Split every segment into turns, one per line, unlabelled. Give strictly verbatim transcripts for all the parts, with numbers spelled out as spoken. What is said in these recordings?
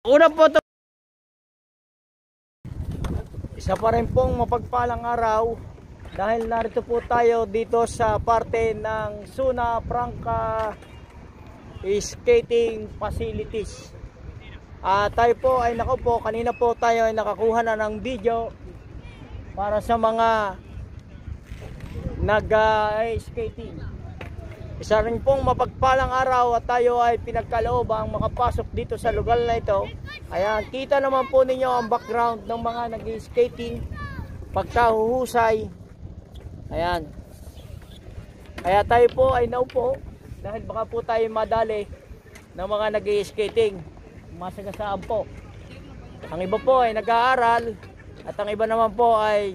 Una po to, isa pa rin pong mapagpalang araw dahil narito po tayo dito sa parte ng Zona Franca Skating Facilities. Uh, tayo po ay nako po, kanina po tayo ay nakakuha na ng video para sa mga nag-skating. Uh, Isa rin pong mapagpalang araw at tayo ay pinagkaloobang makapasok dito sa lugar na ito. Ayan, kita naman po ninyo ang background ng mga nag-skating pagkahuhusay. Ayan. Kaya tayo po ay naupo dahil baka po tayo madali ng mga nag-skating. Masagasaan po. Ang iba po ay nag-aaral at ang iba naman po ay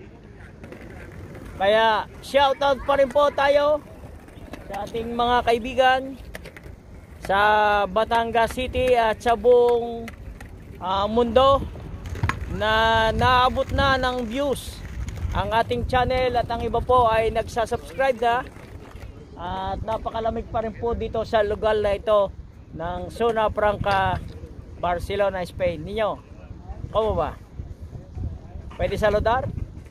kaya shoutout pa rin po tayo sa ating mga kaibigan sa Batangas City at sa buong uh, mundo na naabot na ng views ang ating channel at ang iba po ay nagsasubscribe na at napakalamig pa rin po dito sa lugar na ito ng Zona Franca, Barcelona, Spain. Ninyo, kamo ba? Pwede saludar?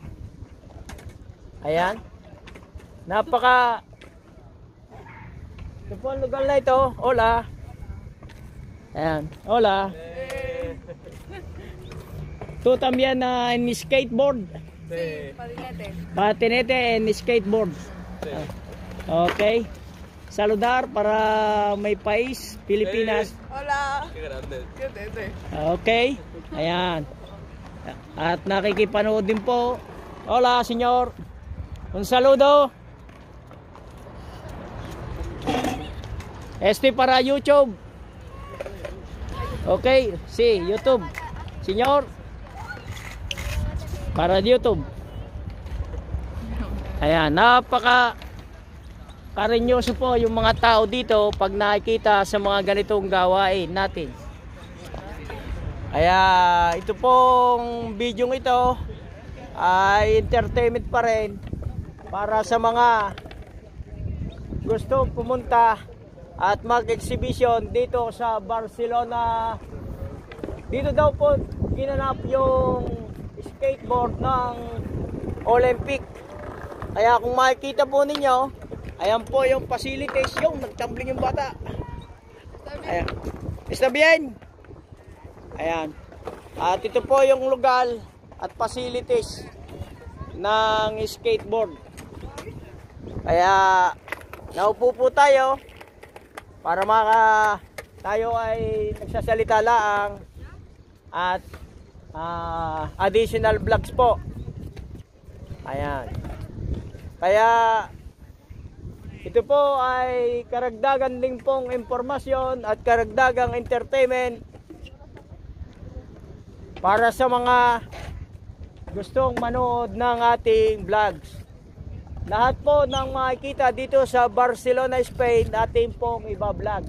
Ayan. Napaka ito po ang lugar na ito. Hola. Ayan. Hola. Tu también uh, en skateboard.
Sí. Patinete.
Patinete en skateboard. Sí. Okay. Saludar para may país, Pilipinas.
Hola. Qué grande. Qué tete.
Okay. Ayan. At nakikipanood din po. Hola, señor. Un saludo. Este para YouTube. Okay, sí, YouTube. Señor. Para YouTube. Ayan, napaka karinyoso po yung mga tao dito pag nakikita sa mga ganitong gawain natin. Kaya ito pong video ito ay entertainment pa rin para sa mga gusto pumunta at mag-exhibition dito sa Barcelona. Dito daw po ginanap yung skateboard ng Olympic. Kaya kung makikita po ninyo, ayan po yung facilities. Yung nagtumbling yung bata. Ayan. Está bien? Ayan. At ito po yung lugar at facilities ng skateboard. Kaya naupo po tayo para maka tayo ay nagsasalita lang at uh, additional vlogs po. Ayan. Kaya ito po ay karagdagan din pong impormasyon at karagdagang entertainment para sa mga gustong manood ng ating vlogs. Lahat po ng makikita dito sa Barcelona, Spain, ating pong iba-vlog.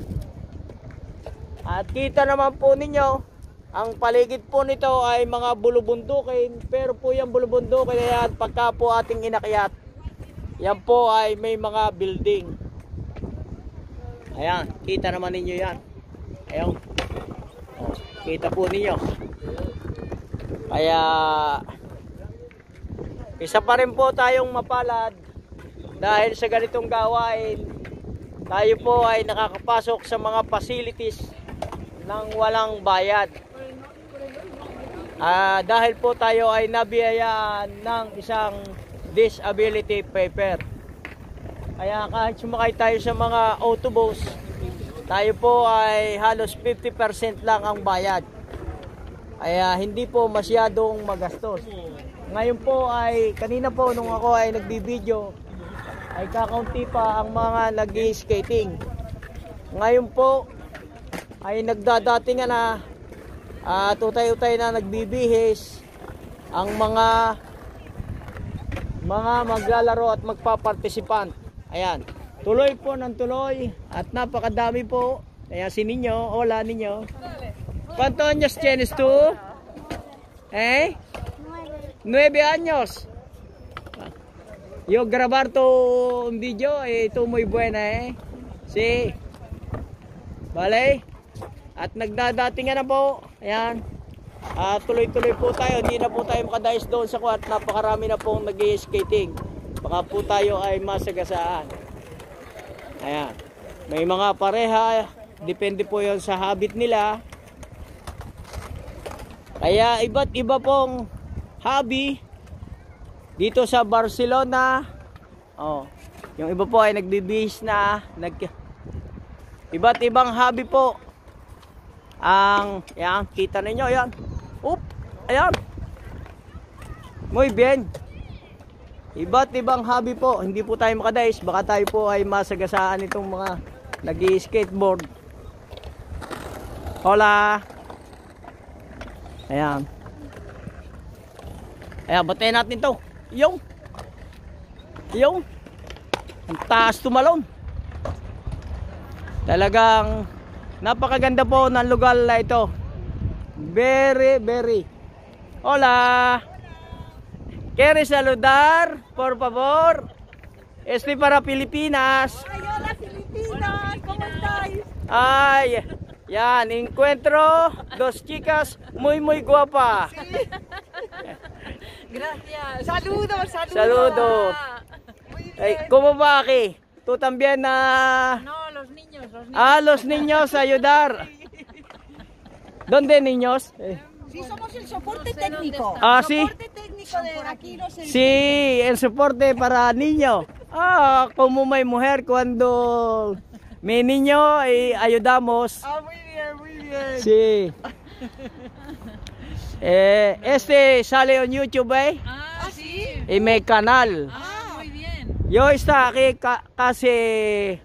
At kita naman po ninyo, ang paligid po nito ay mga bulubundukin. Pero po yung bulubundukin na yan, pagka po ating inakyat, yan po ay may mga building. Ayan, kita naman ninyo yan. Ayan, oh, kita po ninyo. Kaya isa pa rin po tayong mapalad dahil sa ganitong gawain tayo po ay nakakapasok sa mga facilities ng walang bayad. Uh, dahil po tayo ay nabiyayaan ng isang disability paper. Kaya kahit sumakay tayo sa mga autobus, tayo po ay halos fifty percent lang ang bayad. Kaya hindi po masyadong magastos. Ngayon po ay, kanina po nung ako ay nagbibideo, ay kakaunti pa ang mga nag-skating. Ngayon po ay nagdadating na uh, tutay-utay na nagbibihis ang mga mga maglalaro at magpaparticipant. Ayan, tuloy po ng tuloy at napakadami po. Kaya si ninyo, hola ninyo. ¿Cuántos años tienes tú? ¿Eh? Nueve años. Yo grabar tu un video y tú muy buena, ¿eh? Sí. ¿Vale? At nagdadatingan na po. Ayan. Uh, tuloy-tuloy po tayo. Hindi na po tayo makadais doon sa kuwat. Napakarami na pong nag-skating. Baka po tayo ay masagasaan. Ayan. May mga pareha. Depende po yon sa habit nila. Kaya iba't iba pong hobby dito sa Barcelona. Oh, yung iba po ay nagbibihis na. Nag Iba't ibang hobby po. Ang, yan, kita ninyo, yan. Oop, ayan. Muy bien. Iba't ibang hobby po. Hindi po tayo makadais. Baka tayo po ay masagasaan itong mga nag-skateboard. Hola. Ayan. Ayan, batayin natin to. Yung. Yung. Ang taas tumalon. Talagang napakaganda po ng lugar na ito. Very, very. Hola. ¿Quieres saludar? Por favor. Estoy para Pilipinas.
Ay, hola Filipinas, ¿cómo estáis?
Ay, yan, encuentro dos chicas muy, muy guapas.
Sí. Gracias. Saludos, saludos.
Saludos.
Muy bien.
Ay, ¿cómo va aquí? Tú también na...
No, los niños, los niños.
Ah, los niños ayudar. ¿Dónde niños? Eh.
Sí, somos el soporte técnico.
Ah, sí.
Soporte técnico de aquí los
Sí, el soporte para niños. Ah, como may mujer cuando mi niño eh, ayudamos.
Ah, muy bien, muy bien.
Sí. Eh, este sale en YouTube, eh,
Ah, sí.
en mi canal.
Ah, muy bien.
Yo está aquí ca casi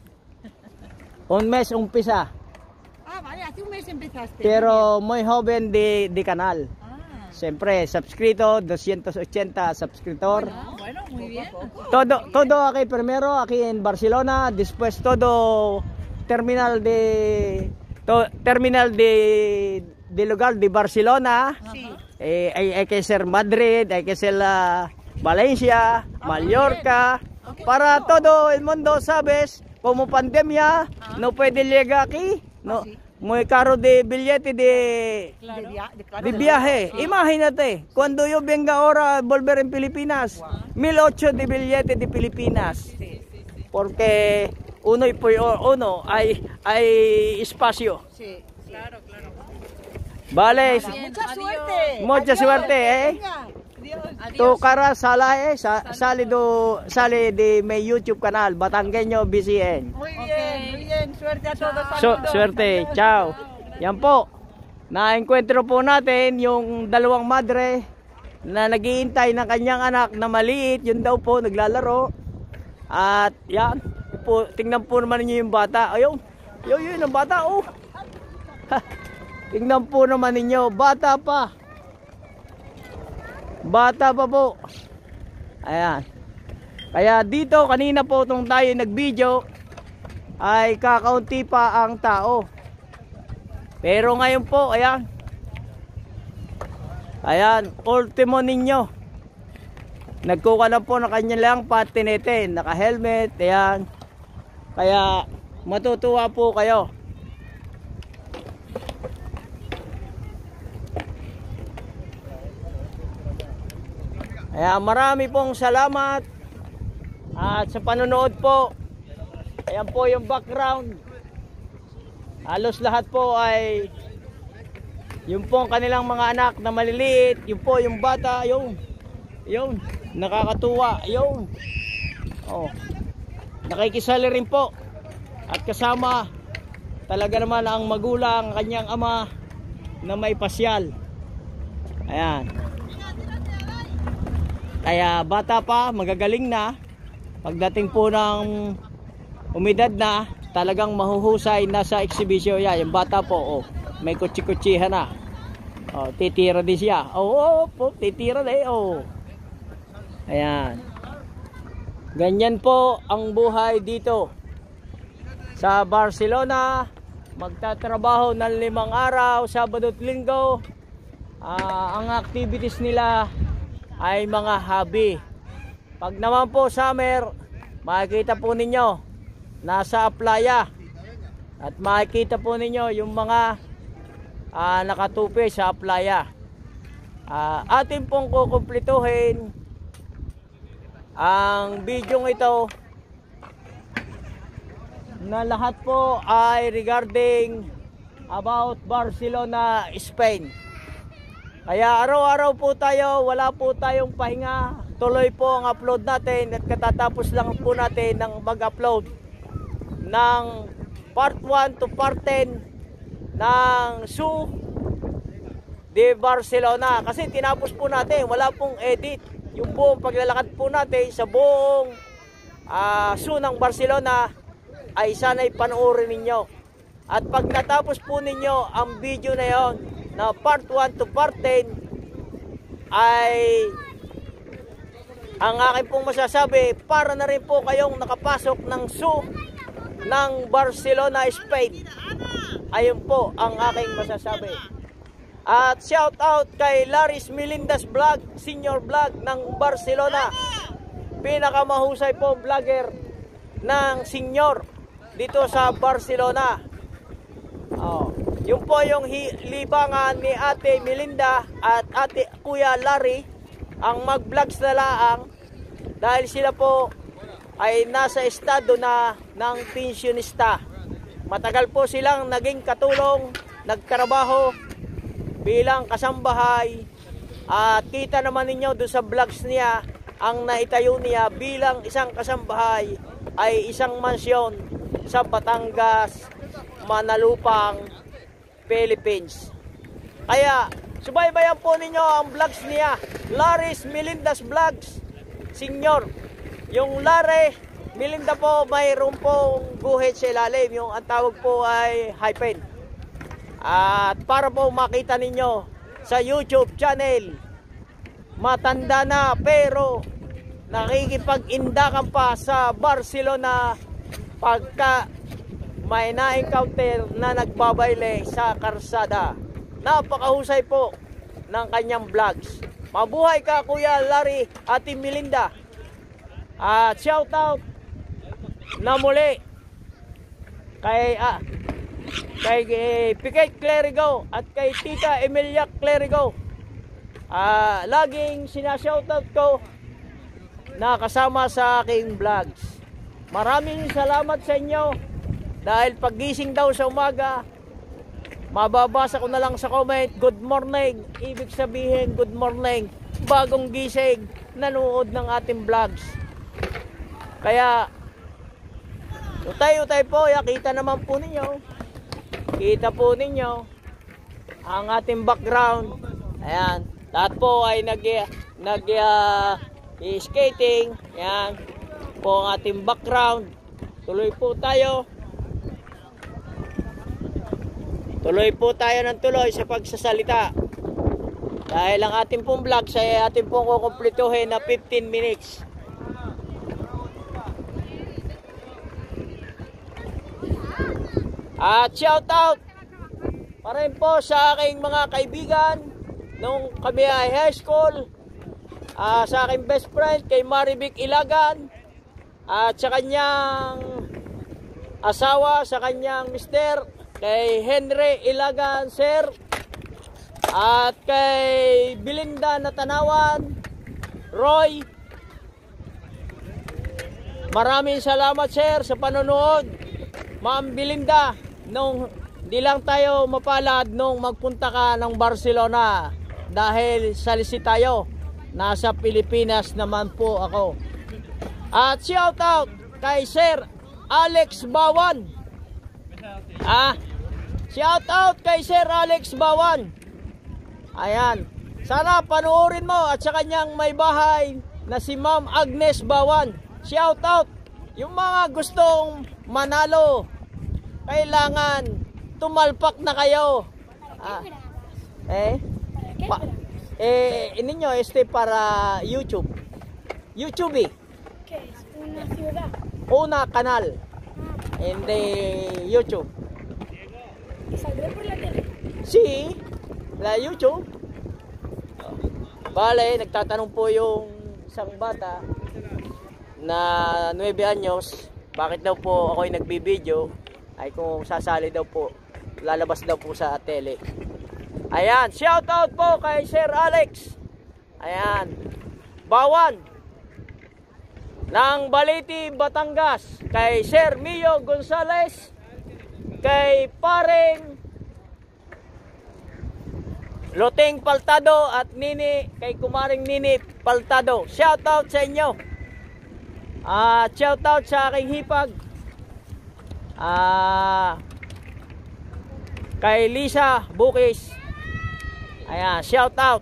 un mes umpisa,
Ah, vale, hace un mes empezaste.
pero muy joven de, de canal.
Ah,
Siempre, suscrito, doscientos ochenta suscriptor.
ah, bueno, muy bien.
Todo, todo aquí primero, aquí en Barcelona, después todo terminal de, to, terminal de, de lugar de Barcelona.
Sí.
Eh, hay, hay que ser Madrid, hay que ser la Valencia, Mallorca, para todo el mundo, ¿sabes? Como pandemia, no puede llegar aquí, no, muy caro de billete de,
De, via- de, claro,
de
de-
viaje. Imagínate, cuando yo venga ahora a volver en Filipinas, mil ocho de billete de Filipinas, porque uno y por uno hay, hay espacio.
Sí, claro, claro.
Vale,
Mucha suerte.
mucha
Adiós.
suerte, eh.
Venga. Adiós.
tu cara sala eh, sa, sale, do, sale de mi YouTube canal, Batanggenyo B C N.
Muy bien, muy bien. Suerte a todos.
So,
Saludos.
suerte,
Adiós.
ciao. Yan po, na-encuentro po natin yung dalawang madre na naghihintay ng kanyang anak na maliit, yun daw po, naglalaro. At yan, po, tingnan po naman niyo yung bata. Ayun, yun, yun, ang bata, oh. Tingnan po naman ninyo, bata pa. Bata pa po. Ayan. Kaya dito, kanina po nung tayo nag-video, ay kakaunti pa ang tao. Pero ngayon po, ayan. Ayan, ultimo ninyo. Nagkuha na po na kanya lang patinete, naka-helmet, ayan. Kaya matutuwa po kayo. Ayan, marami pong salamat at sa panonood po. Ayan po yung background. Halos lahat po ay yung po kanilang mga anak na maliliit. Yung po yung bata, yung yung nakakatuwa, yung oh, nakikisali rin po. At kasama talaga naman ang magulang, kanyang ama na may pasyal. Ayan. Kaya bata pa, magagaling na. Pagdating po ng umidad na, talagang mahuhusay na sa exhibition. Yan, yung bata po, oh, may kutsi-kutsihan na. Oh, titira din siya. Oh, oh, oh, titira na eh, oh. Ayan. Ganyan po ang buhay dito sa Barcelona. Magtatrabaho ng limang araw, Sabado at Linggo. Ah, ang activities nila ay mga hobby. Pag naman po summer, makikita po ninyo nasa playa. At makikita po ninyo yung mga uh, nakatupi sa playa. Uh, atin pong kukumplituhin ang video ito na lahat po ay regarding about Barcelona, Spain. Kaya araw-araw po tayo, wala po tayong pahinga. Tuloy po ang upload natin at katatapos lang po natin ng mag-upload ng part one to part ten ng Zoo de Barcelona. Kasi tinapos po natin, wala pong edit. Yung buong paglalakad po natin sa buong uh, Zoo ng Barcelona ay sana'y panoorin ninyo. At pag natapos po ninyo ang video na yon na part one to part ten, ay ang akin pong masasabi, para na rin po kayong nakapasok ng Zoo ng Barcelona, Spain. Ayun po ang aking masasabi. At shout out kay Laris Melindas Vlog, senior vlog ng Barcelona. Pinakamahusay po vlogger ng senior dito sa Barcelona. Oh, yun po yung libangan ni Ate Melinda at Ate Kuya Larry ang mag-vlogs na laang dahil sila po ay nasa estado na ng pensionista. Matagal po silang naging katulong, nagtrabaho bilang kasambahay, at kita naman ninyo doon sa vlogs niya, ang naitayo niya bilang isang kasambahay ay isang mansyon sa Batangas, Manalupang, Philippines. Kaya subaybayan po ninyo ang vlogs niya, Laris Melindas Vlogs Senior. Yung Larry Melinda po mayroon pong guhit sa ilalim, yung ang tawag po ay hyphen. At para po makita ninyo sa YouTube channel, matanda na pero nakikipag-indakan pa sa Barcelona pagka may na-encounter na nagbabayle sa karsada. Napakahusay po ng kanyang vlogs. Mabuhay ka Kuya Larry, Ate Melinda. At shout out na muli kay ah, kay eh, Piquet Clerigo at kay Tita Emilia Clerigo. Ah, laging sinashoutout ko na kasama sa aking vlogs. Maraming salamat sa inyo dahil paggising daw sa umaga, mababasa ko na lang sa comment, good morning. Ibig sabihin, good morning. Bagong gising, nanood ng ating vlogs. Kaya utay-utay po, ya, kita naman po ninyo. Kita po ninyo ang ating background. Ayan, lahat po ay nag nag uh, skating. Ayan po ang ating background. Tuloy po tayo. Tuloy po tayo ng tuloy sa pagsasalita. Dahil ang ating pong vlog ay ating pong kukumplituhin na fifteen minutes. At shout out pa rin po sa aking mga kaibigan nung kami ay high school, uh, sa aking best friend kay Marivic Ilagan, at sa kanyang asawa, sa kanyang mister kay Henry Ilagan sir, at kay Belinda Natanawan Roy. Maraming salamat sir sa panonood. Ma'am Belinda, nung di lang tayo mapalad nung magpunta ka ng Barcelona dahil salisi tayo, nasa Pilipinas naman po ako. At shout out kay Sir Alex Bawan. Ah, shout out kay Sir Alex Bawan. Ayan, sana panoorin mo, at sa kanyang may bahay na si Ma'am Agnes Bawan. Shout out yung mga gustong manalo, kailangan tumalpak na kayo. Ah, eh, pa, eh, ininyo este para YouTube. YouTube eh.
Una ciudad.
Una kanal. In the YouTube.
¿Y saldré por la tele?
Si, la YouTube. Oh. Bale, nagtatanong po yung isang bata na nueve anyos, bakit daw po ako ay nagbibideo. ay kung sasali daw po, lalabas daw po sa tele. Ayan, shout out po kay Sir Alex. Ayan, Bawan ng Baliti, Batangas, kay Sir Mio Gonzales, kay Paring Loteng Paltado at Nini, kay Kumaring Nini Paltado. Shout out sa inyo. At uh, shout out sa aking hipag. Ah, uh, kay Lisa Bukis. Ayan, shout out.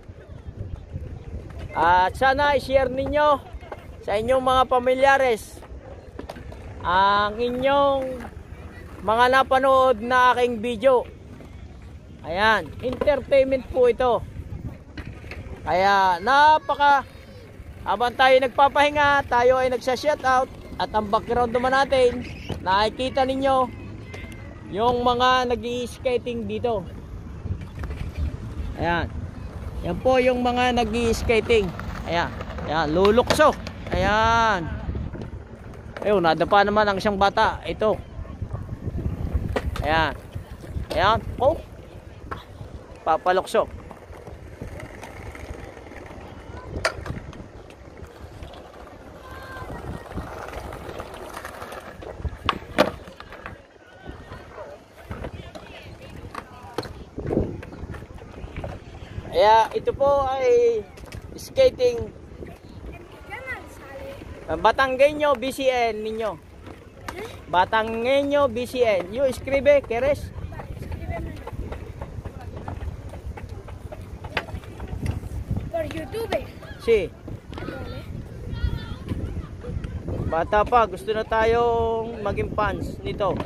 At sana i-share ninyo sa inyong mga pamilyares ang inyong mga napanood na aking video. Ayan, entertainment po ito. Kaya napaka, habang tayo nagpapahinga, tayo ay nagsa-shoutout. At ang background naman natin, nakikita ninyo yung mga nag-i-skating dito. Ayan, yan po yung mga nag-i-skating. Ayan, ayan, lulukso. Ayan. Ayun, nadapa naman ang isang bata. Ito. Ayan. Ayan, oh, papalukso. Kaya ito po ay skating Batanggenyo B C N ninyo. Batanggenyo B C N. You escribe, ¿quieres?
Por YouTube.
Si. Bata pa, gusto na tayong maging fans nito.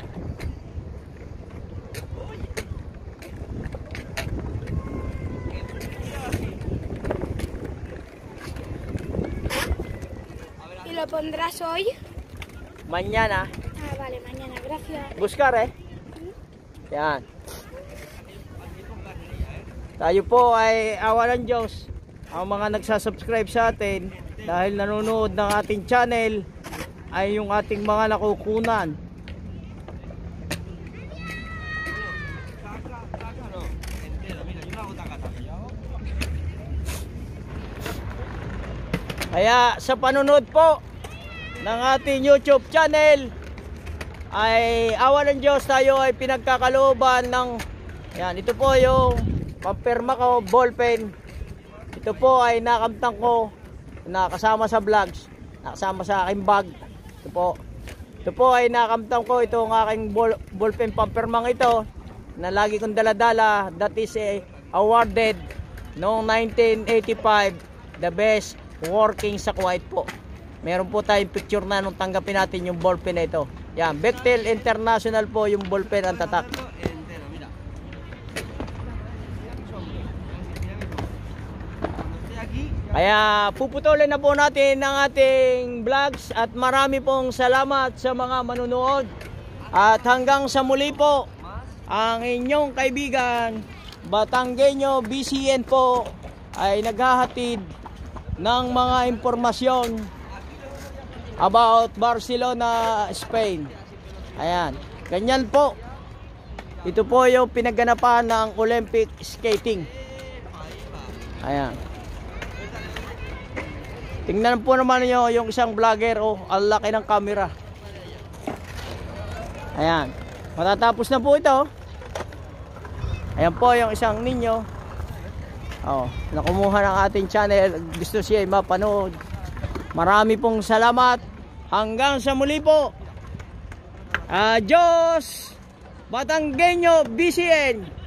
¿Y lo pondrás hoy?
Mañana.
Ah, vale, mañana, gracias.
Buscar eh. Yan. Tayo po ay awa ng Diyos. Ang mga nagsasubscribe sa atin dahil nanonood ng ating channel ay yung ating mga nakukunan. Kaya sa panonood po ng ating YouTube channel ay awa ng Diyos, tayo ay pinagkakalooban ng yan, ito po yung pampirma ko, ballpen. Ito po ay nakamtang ko, nakasama sa vlogs, nakasama sa aking bag. Ito po, ito po ay nakamtang ko, itong aking ball, ballpen pampirmang ito na lagi kong daladala. That is a awarded noong nineteen eighty-five, the best working sa Kuwait po. Meron po tayong picture na nung tanggapin natin yung ballpen na ito. Yan, Bechtel International po yung ballpen ang tatak. Kaya puputulin na po natin ang ating vlogs at marami pong salamat sa mga manunood. At hanggang sa muli po, ang inyong kaibigan Batanggenyo B C N po ay naghahatid ng mga impormasyon about Barcelona, Spain. Ayan, ganyan po. Ito po yung pinaganapan ng Olympic skating. Ayan. Tingnan po naman niyo yung isang vlogger, oh, ang laki ng camera. Ayan. Matatapos na po ito. Ayan po yung isang ninyo. Oh, nakumuha ng ating channel. Gusto siya mapanood. Marami pong salamat. Hanggang sa muli po. Adios, Batanggenyo B C N.